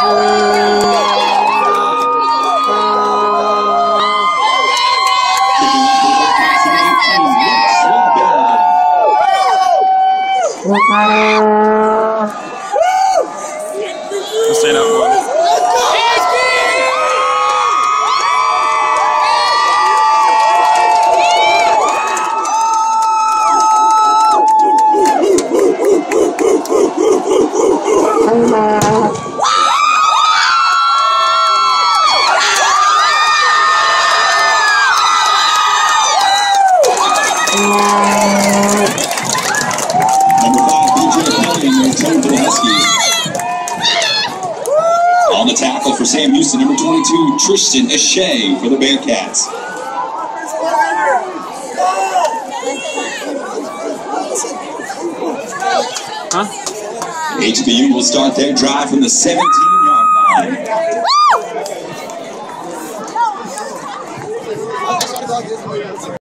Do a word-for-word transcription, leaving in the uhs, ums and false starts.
Let's say that one. On the tackle for Sam Houston, number twenty-two, Tristan Ashay for the Bearcats. Huh? H B U will start their drive from the seventeen-yard line.